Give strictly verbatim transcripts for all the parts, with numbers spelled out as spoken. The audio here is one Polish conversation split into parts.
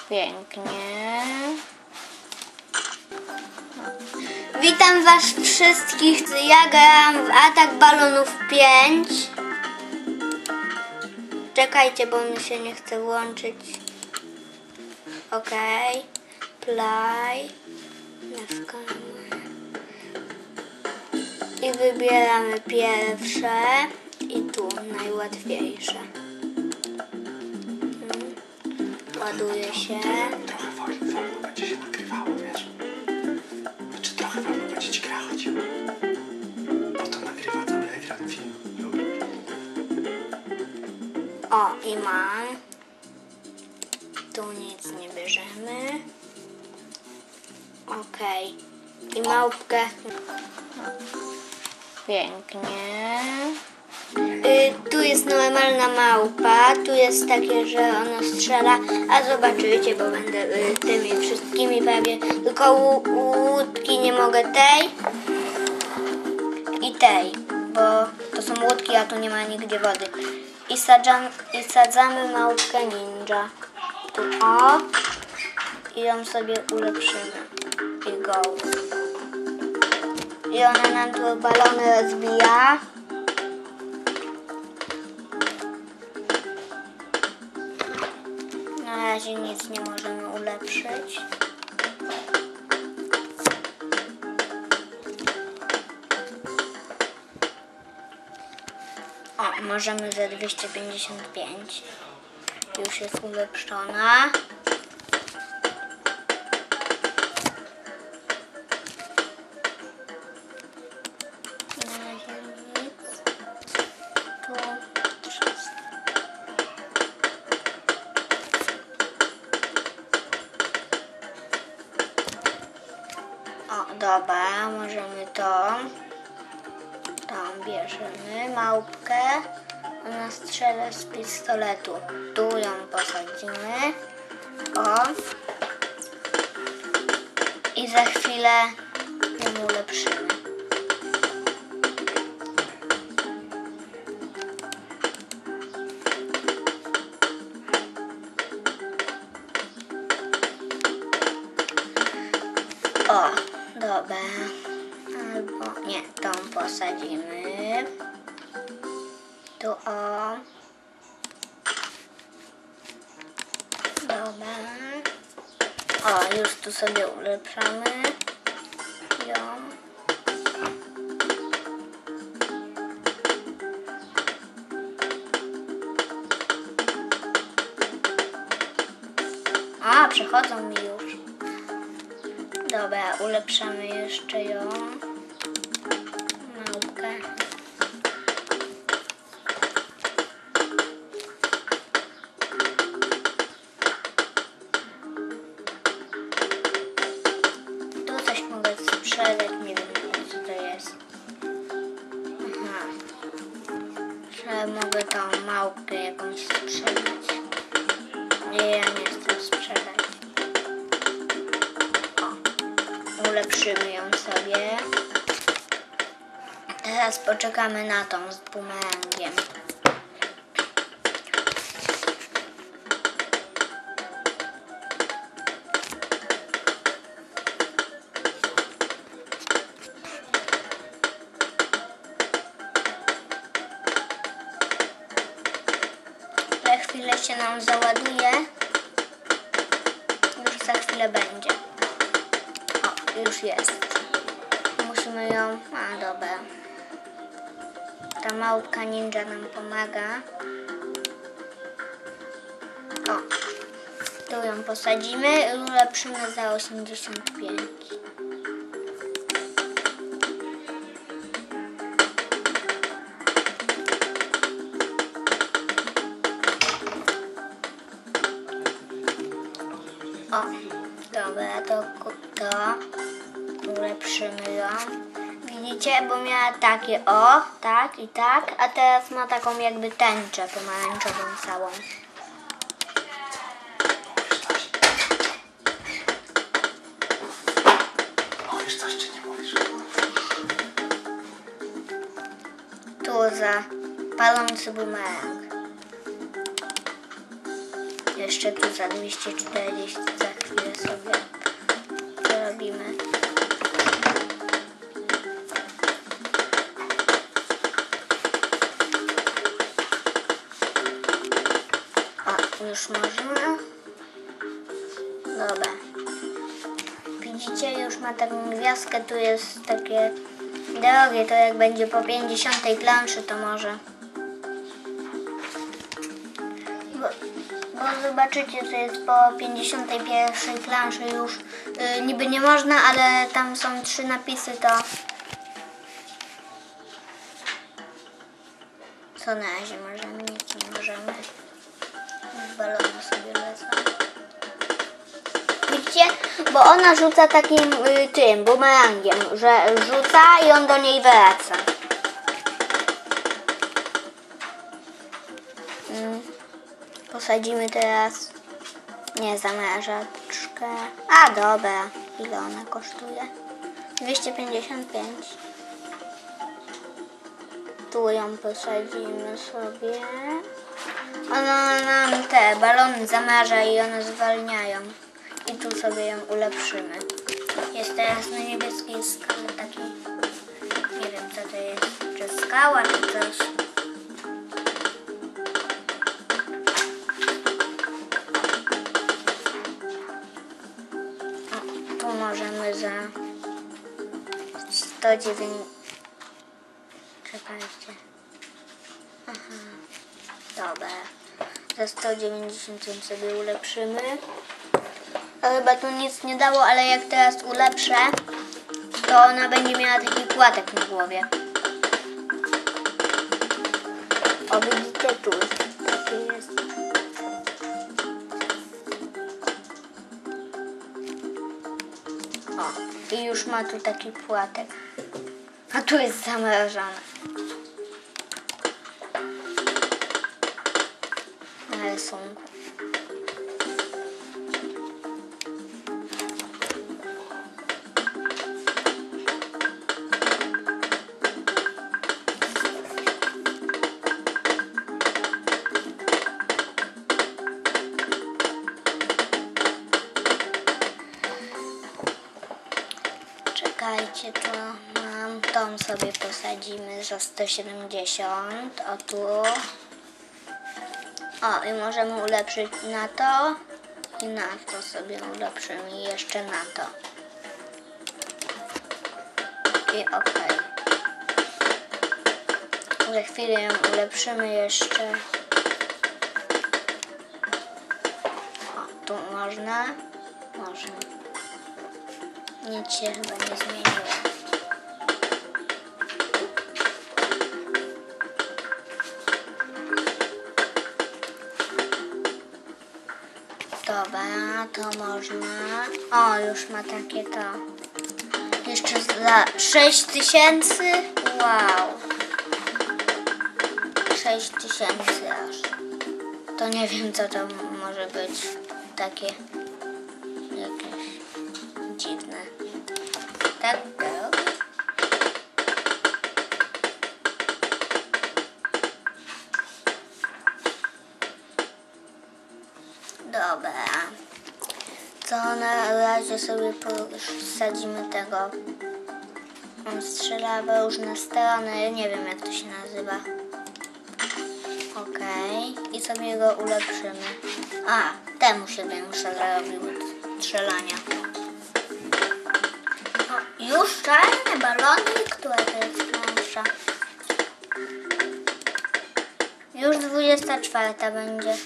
Pięknie. Witam was wszystkich. Ja gram w Atak Balonów pięć. Czekajcie, bo mi się nie chce włączyć. Ok. Play. Naskamy. I wybieramy pierwsze. I tu najłatwiejsze. Hmm. Ładuje się. Trochę wolno będzie się nagrywało, wiesz? Znaczy trochę wolno będziecie grać. Bo to nagrywa cały ekran filmu. O, i mam. Tu nic nie bierzemy. Okej. I małpkę. Pięknie. Y, tu jest normalna małpa. Tu jest takie, że ona strzela. A zobaczycie, bo będę y, tymi wszystkimi prawie. Tylko łu- łódki nie mogę tej i tej. Bo to są łódki, a tu nie ma nigdzie wody. I, sadzam, i sadzamy małpkę ninja. Tu o. I ją sobie ulepszymy. I go. I ona nam tu balony rozbija. Na razie nic nie możemy ulepszyć. O, możemy za dwieście pięćdziesiąt pięć. Już jest ulepszona. Na razie nic. Tu trzysta. O, dobra, możemy to. Tam bierzemy małpkę. Ona strzela z pistoletu. Tu ją posadzimy. O. I za chwilę ją ulepszymy. O, dobra. Albo nie, tą posadzimy. Tu o. Dobra. O, już tu sobie ulepszamy ją. A, przechodzą mi już. Dobra, ulepszamy jeszcze ją. Małpkę. Tu coś mogę sprzedać, nie wiem co to jest. Aha. Że mogę tą małpkę jakąś sprzedać. Nie, ja nie chcę sprzedać. Ulepszymy ją sobie. Teraz poczekamy na tą z bumerangiem. Za chwilę się nam załaduje. Już za chwilę będzie. Już jest. Musimy ją... A, dobra. Ta małpka ninja nam pomaga. O. Tu ją posadzimy i ulepszymy za osiemdziesiąt pięć. O. Dobra, to... to. Ulepszymy ją. Widzicie, bo miała takie o, tak i tak, a teraz ma taką jakby tęczę pomarańczową całą. Mówisz coś, czy nie mówisz? Tu za palący bumerang. Jeszcze tu za dwieście czterdzieści za chwilę sobie zrobimy. O, już można. Dobra. Widzicie, już ma taką gwiazdkę, tu jest takie drogie, to jak będzie po pięćdziesiątej planszy, to może. Bo, bo zobaczycie, co jest po pięćdziesiątej pierwszej planszy już yy, niby nie można, ale tam są trzy napisy, to co na razie możemy, nic nie możemy. Już balony sobie lecą. Widzicie? Bo ona rzuca takim y, tym bumerangiem, że rzuca i on do niej wraca. Mm. Posadzimy teraz nie zamrażaczkę. A dobra, ile ona kosztuje? dwieście pięćdziesiąt pięć. Tu ją posadzimy sobie. Ona nam te balony zamraża i one zwalniają. I tu sobie ją ulepszymy. Jest teraz na niebieskiej skale taki, nie wiem co to jest, czy skała, czy coś. O, tu możemy za sto dziewięćdziesiąt... Czekajcie. Aha, dobra. Za sto dziewięćdziesiąt sobie ulepszymy. To chyba tu nic nie dało, ale jak teraz ulepszę, to ona będzie miała taki płatek na głowie. O, widzicie tu, taki jest. O, i już ma tu taki płatek. A tu jest zamrożone. Na rysunku. Czekajcie, tu mam, tą sobie posadzimy za sto siedemdziesiąt, o tu. O, i możemy ulepszyć na to i na to sobie ulepszymy i jeszcze na to. I okej. Za chwilę ją ulepszymy jeszcze. O, tu można? Można. Nic się chyba nie zmieniło. Dobra, to można. O, już ma takie to. Jeszcze za sześć tysięcy. Wow. sześć tysięcy aż. To nie wiem, co to może być. Takie jakieś dziwne. Tak, go. Dobra. To na razie sobie posadzimy tego. On strzela w różne strony. Nie wiem, jak to się nazywa. Okej. I sobie go ulepszymy. A, temu się większa zarobił od strzelania. O, już czarne balony? Która to jest plansza? Już dwudziesta czwarta będzie.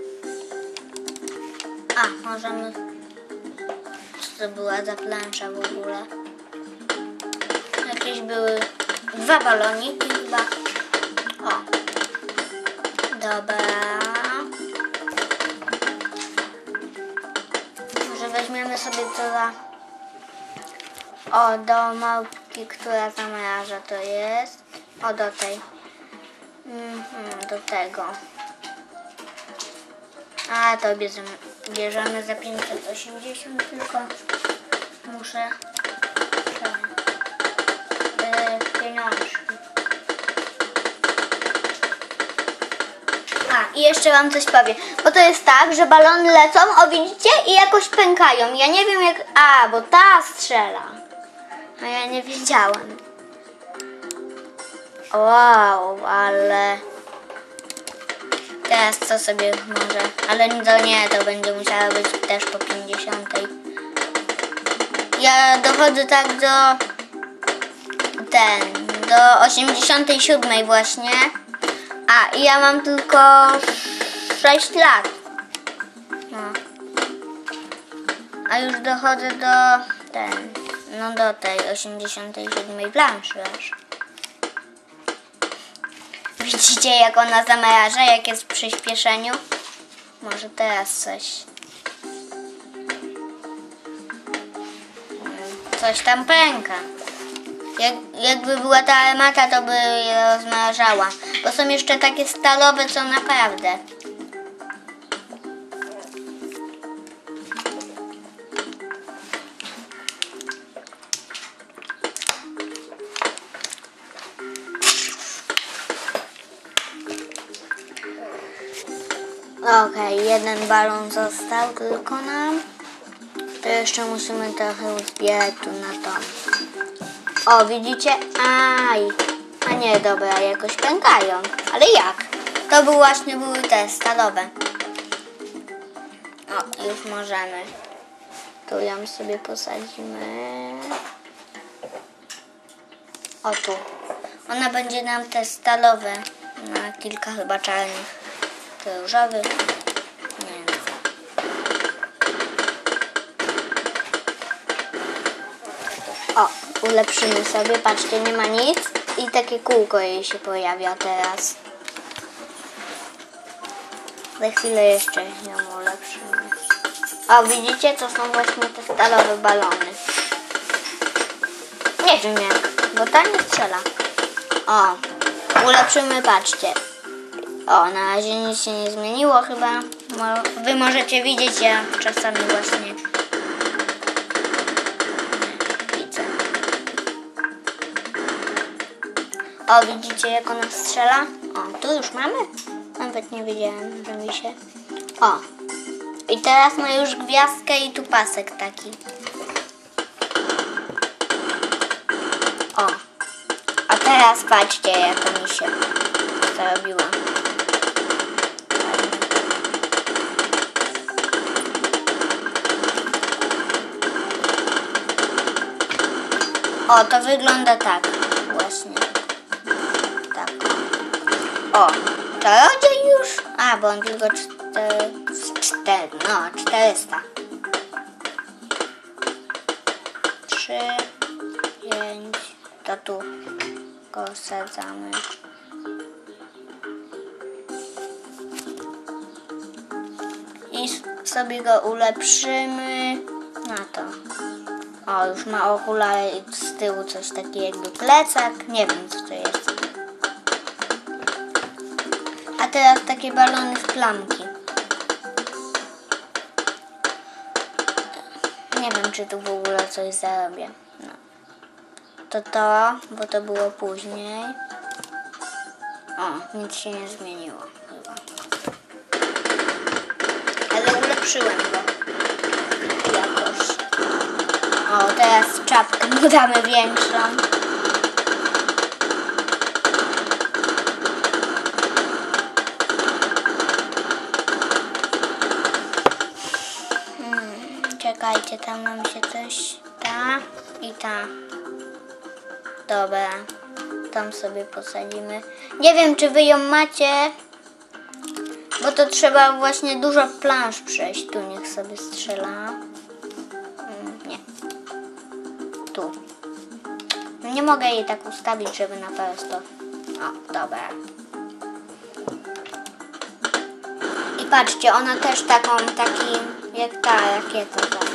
A, możemy... Co to była za plansza w ogóle? Jakieś były dwa baloniki chyba. O. Dobra. Może weźmiemy sobie to za... O, do małpki, która zamraża to jest. O, do tej. Mhm, do tego. A, to bierzemy, bierzemy za pięćset osiemdziesiąt, tylko muszę te pieniążki. A, i jeszcze wam coś powiem. Bo to jest tak, że balony lecą, o widzicie, i jakoś pękają. Ja nie wiem jak... A, bo ta strzela. A ja nie wiedziałam. Wow, ale... Teraz co sobie może... Ale to nie, to będzie musiało być też po pięćdziesiątej. Ja dochodzę tak do... Ten... Do osiemdziesiątej siódmej właśnie. A, i ja mam tylko sześć lat. No. A już dochodzę do... Ten... No do tej osiemdziesiątej siódmej planszy aż. Widzicie jak ona zamraża, jak jest w przyspieszeniu? Może teraz coś. Coś tam pęka. Jak, jakby była ta armata, to by je rozmrażała. Bo są jeszcze takie stalowe, co naprawdę. Okej, okay, jeden balon został tylko nam. To jeszcze musimy trochę uzbierać tu na to. O, widzicie? Aj. A nie, dobra, jakoś pękają. Ale jak? To był właśnie były te stalowe. O, już możemy. Tu ją sobie posadzimy. O, tu. Ona będzie nam te stalowe na kilka chyba czarnych. Różowy. Nie no. O, ulepszymy sobie. Patrzcie, nie ma nic. I takie kółko jej się pojawia teraz. Za chwilę jeszcze ją ulepszymy. O, widzicie? To są właśnie te stalowe balony. Nie wiem jak, bo ta nie strzela. O, ulepszymy, patrzcie. O, na razie nic się nie zmieniło chyba. Wy możecie widzieć, ja czasami właśnie widzę. O, widzicie jak ona strzela? O, tu już mamy? Nawet nie wiedziałem, że mi się... O, i teraz ma już gwiazdkę i tu pasek taki. O, a teraz patrzcie jak mi się zarobiła. O, to wygląda tak właśnie. Tak. O, to rodziej już. A, bo on tylko cztery, cztery, no, czterysta. Trzy, pięć, to tu go sadzamy. I sobie go ulepszymy na to. O, już ma okulary i z tyłu coś takiego jakby plecak. Nie wiem co to jest. A teraz takie balony w plamki. Nie wiem czy tu w ogóle coś zarobię. No. To to, bo to było później. O, nic się nie zmieniło chyba. Ale ulepszyłem go. Jakoś. O, teraz czapkę mu damy większą. Hmm, czekajcie, tam nam się coś... Ta i ta. Dobra. Tam sobie posadzimy. Nie wiem, czy wy ją macie, bo to trzeba właśnie dużo plansz przejść. Tu niech sobie strzela. Hmm, nie. Tu. Nie mogę jej tak ustawić, żeby na prosto. O, dobra. I patrzcie, ona też taką, taki jak ta rakieta. Tak.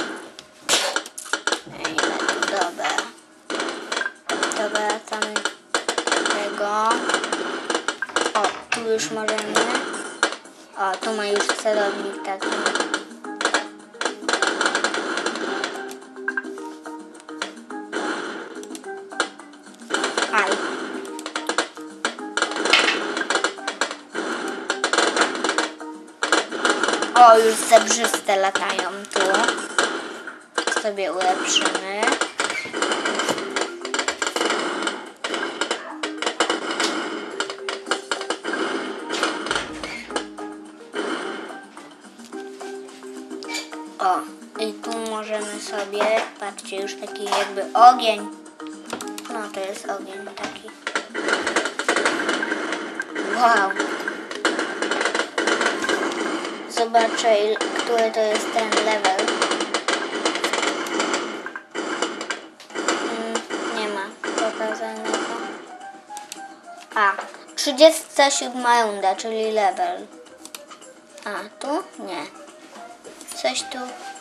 Dobra. Dobra, wracamy tego. O, tu już możemy. O, tu ma już celownik taki. Aj. O, już zebrzyste latają tu. Sobie ulepszymy. O, i tu możemy sobie, patrzcie, już taki jakby ogień. No, to jest ogień taki. Wow. Zobaczę, który to jest ten level. Hmm, nie ma pokazanego. A, trzydziesta siódma runda, czyli level. A, tu? Nie. Coś tu.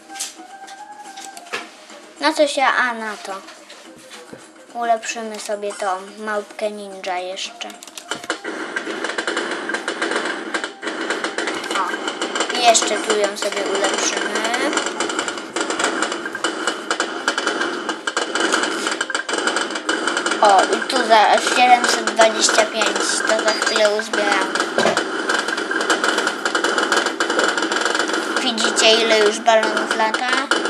No coś ja, a na to. Ulepszymy sobie tą małpkę ninja jeszcze. O, i jeszcze tu ją sobie ulepszymy. O, i tu za siedemset dwadzieścia pięć, to za chwilę uzbieram. Widzicie, ile już balonów lata?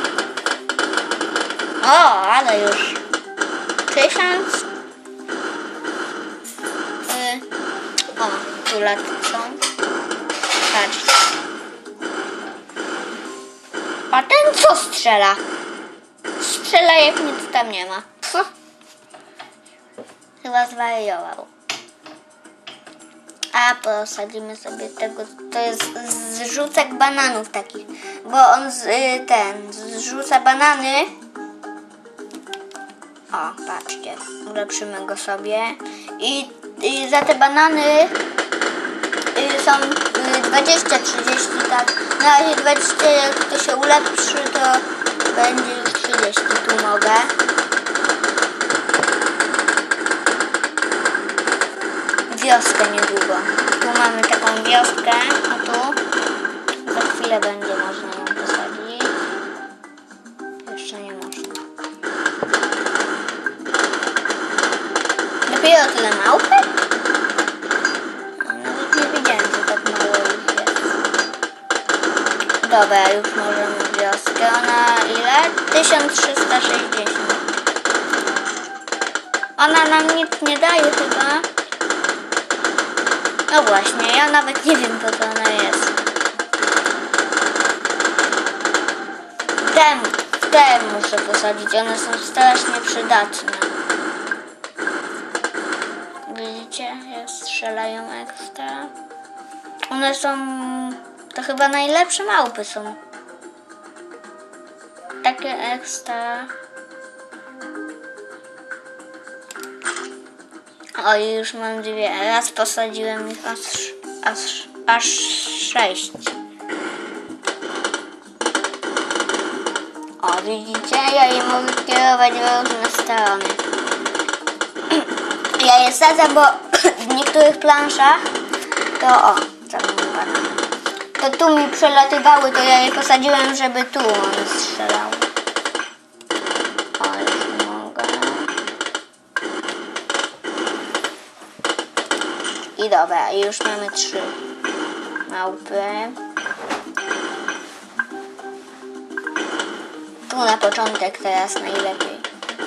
O, ale już tysiąc. Yy. O, tu lecą. Patrzcie. A ten co strzela? Strzela jak nic tam nie ma. Pff. Chyba zwariował. A posadzimy sobie tego, to jest zrzucek bananów takich, bo on z, y, ten zrzuca banany. O, patrzcie, ulepszymy go sobie i, i za te banany y, są y, dwadzieścia trzydzieści, tak, na razie dwadzieścia, jak to się ulepszy, to będzie już trzydzieści, tu mogę. Wioskę niedługo. Tu mamy taką wioskę, a tu za chwilę będzie można ją posadzić. Jeszcze nie można. Dopiero tyle małpek? Nawet nie wiedziałem, że tak mało już jest. Dobra, już możemy wioskę. Ona ile? tysiąc trzysta sześćdziesiąt. Ona nam nic nie daje chyba. No właśnie, ja nawet nie wiem, po co ona jest. Te, te muszę posadzić, one są strasznie przydatne. Widzicie, jak strzelają ekstra. One są, to chyba najlepsze małpy są. Takie ekstra. O, i już mam dwie. Raz posadziłem ich aż, aż, aż sześć. O, widzicie? Ja je mogę kierować w różne strony. Ja je sadzę, bo w niektórych planszach to o, zamówione. To tu mi przelatywały, to ja je posadziłem, żeby tu one strzelały. O, już mogę. I dobra, już mamy trzy małpy. Tu na początek teraz najlepiej.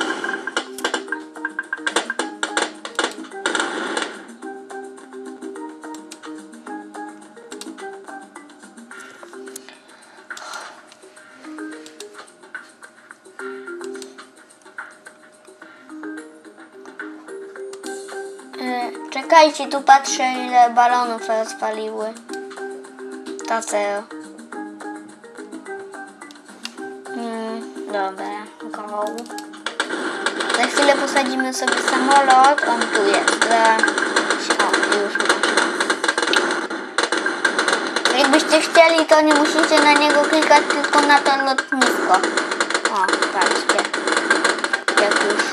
Czekajcie, tu patrzę, ile balonów rozpaliły. To zero. Mm, dobra, go. Za chwilę posadzimy sobie samolot. On tu jest. Za... O, już można. Jakbyście chcieli, to nie musicie na niego klikać, tylko na to lotnisko. O, patrzcie. Jak już.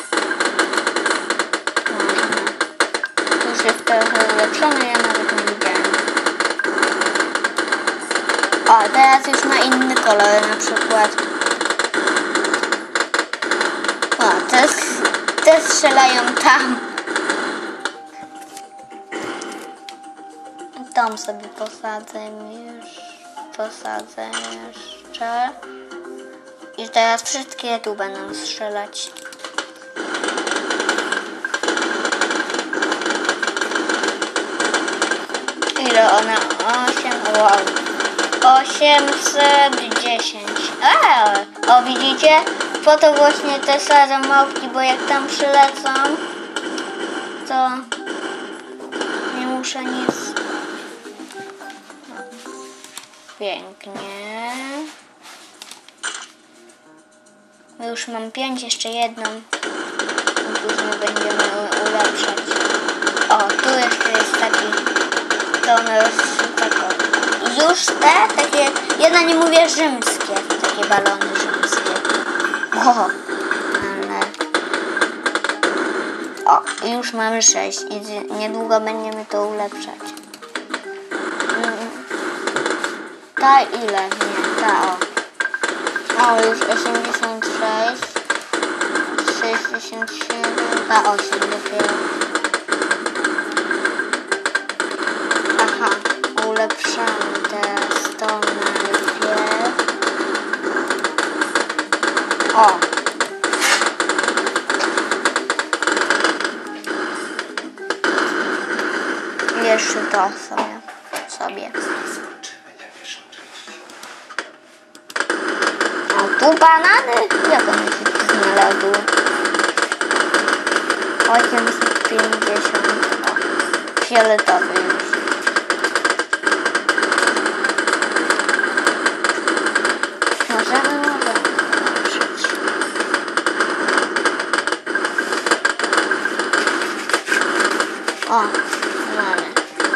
Jest trochę ulepszony, ja nawet nie widziałem. O, teraz już ma inny kolor, na przykład. O, te, te strzelają tam. Tam sobie posadzę już. posadzę jeszcze. I teraz wszystkie tu będą strzelać. Ile ona? osiem, wow. osiemset dziesięć. Eee, o widzicie? Po to właśnie te sadzą małpki, bo jak tam przylecą, to nie muszę nic. No. Pięknie. Już mam pięć, jeszcze jedną. I później będziemy ulepszać. O, tu jeszcze jest taki. To one już taką. Już te, takie, ja na nie mówię rzymskie, takie balony rzymskie. O, ale... O, już mamy sześć i niedługo będziemy to ulepszać. Ta ile? Nie, ta o. O, już osiemdziesiąt sześć, sześćdziesiąt siedem, ta osiem dopiero. Aha, ulepszamy teraz to najpierw. O! Jeszcze to sobie. sobie. A tu banany? Jak one się tu znalazły? osiemset pięćdziesiąt. O, fioletowy już. Możemy, możemy. O, mamy.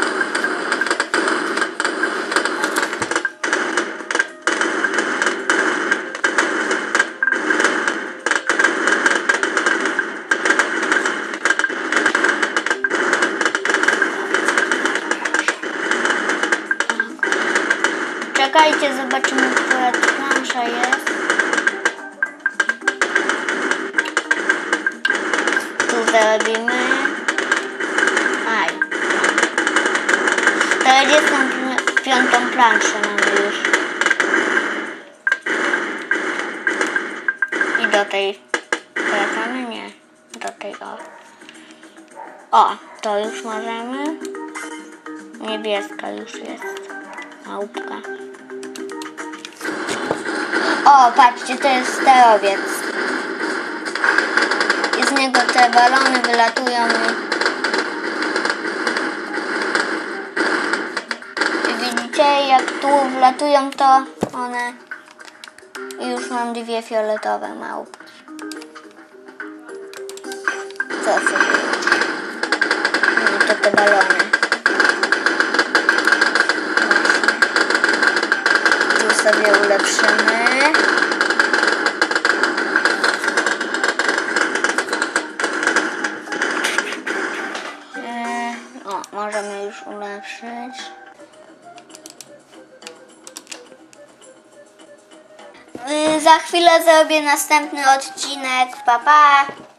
Czekajcie, zobaczymy, która plansza jest. Tu zrobimy. Aj. czterdziestą piątą planszę mamy już. I do tej wracamy? Nie. Do tej o. O, to już możemy. Niebieska już jest. Małpka. O, patrzcie, to jest sterowiec. I z niego te balony wylatują. I widzicie, jak tu wlatują, to one... I już mam dwie fioletowe małpki. Co sobie? I to te balony. Tu sobie ulepszymy. O, możemy już ulepszyć. Za chwilę zrobię następny odcinek. Pa, pa!